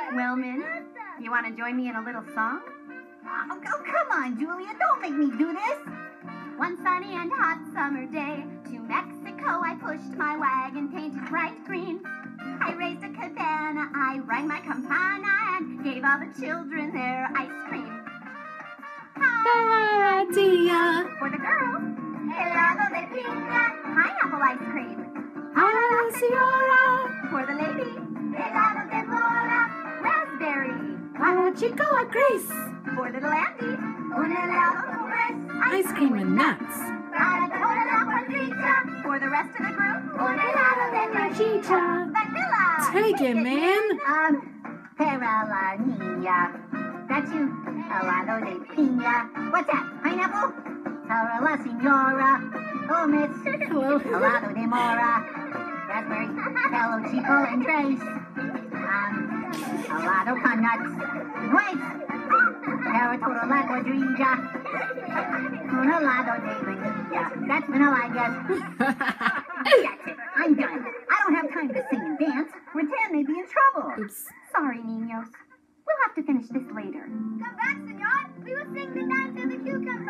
Wellman, you want to join me in a little song? Oh, come on, Julia. Don't make me do this. One sunny and hot summer day, to Mexico I pushed my wagon painted bright green. I raised a cabana, I rang my campana, and gave all the children their ice cream. Dia. For the girls, helado de piña, pineapple ice cream. Hola, señora. For the lady, helado de mora, raspberry. Hola, chico, Grace. For little Andy, un helado con Ice cream and nuts. For the rest of the group, un helado de Chicha. vanilla. Take it, man. Para la niña. That's you. Helado de piña. What's that? Pineapple? Para la señora. Oh, miss. Hello. Helado de mora. Raspberry. Hello, Chico and Trace. Helado con nuts. Wait. Para toda la cuadrilla. Un helado de vanilla. That's vanilla, I guess. That's it. I'm done. I don't have time to sing and dance. Rattan may be in trouble. Oops. Sorry, niños. We'll have to finish this later. Come back, senor. We will sing the dance of the cucumber.